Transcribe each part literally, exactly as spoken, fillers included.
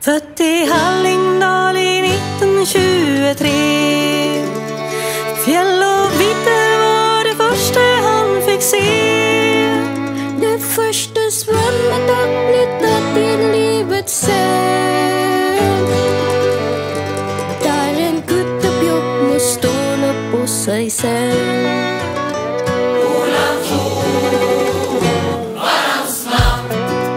Født i Hallingdal i nitten tjuetre. Fjell og vidder var det første han fikk se. Det første svømmetak knyttet til livets selv. Der en gutt opp jobb må ståle på seg selv. Olav Thon var hans navn.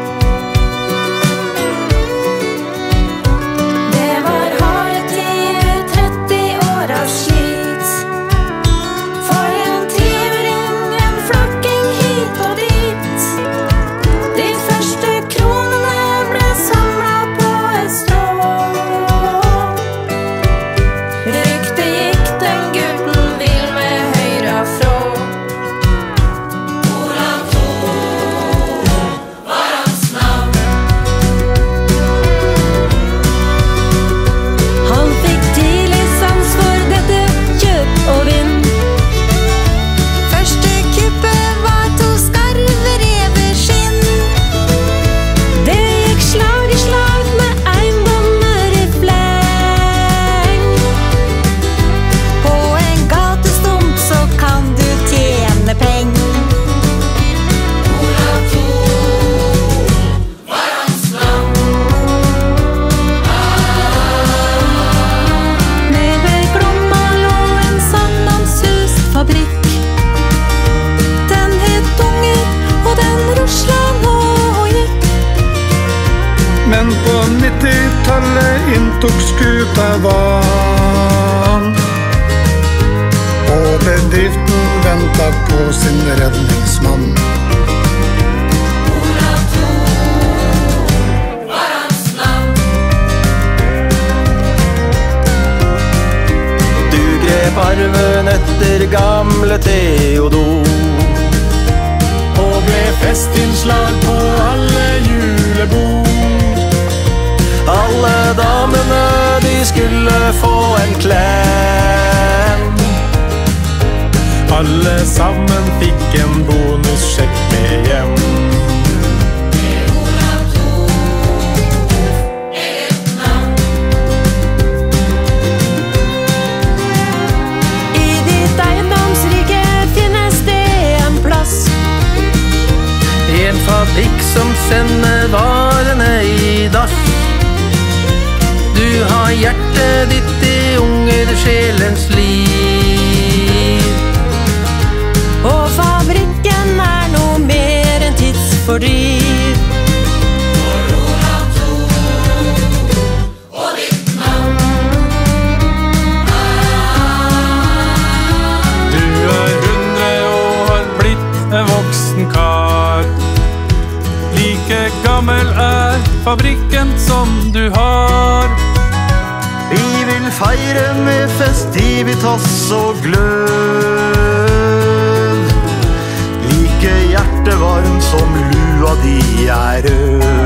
Det var harde tider, tretti år av slit. For en tiuring, en flakking hit og dit. De første kronene ble samlet på et strå. Rykte gikk den gutten vil med høyre frå. Olav Thon var hans navn. Han fikk tidlig sans for dette kjøp og vinn. Første kuppet var to skarver reverskinn. Det gikk slag i slag med eiendommer i fleng. På en gatestump så kan du tjene peng. Olav Thon var hans navn. Nede ved Glomma lå en sandlandshusfabrikk. Den het Unger, og den ruslet nå og gikk. Men på nittitallet inntok skuta vann. Og bedriften ventet på sin redningsmann. Olav Thon var hans navn. Du grep arven etter gamle Theodor og ble festinnslag på alle julebord. Alle damene de skulle få en klem. Alle sammen fikk en bonussjekk med hjem. Olav Thon, eget navn. I ditt eiendomsrike finnes det en plass. En fabrikk som sender varene i dass. Du har hjertet ditt i ungersjelens liv. Og fabrikken er noe mer enn tidsfordriv. For Olav Thon og ditt navn. Du er hundre og har blitt en voksen kar. Like gammel er fabrikken som du har. Vi vil feire med festivitas og glød. Like hjertevarm som lua di er rød.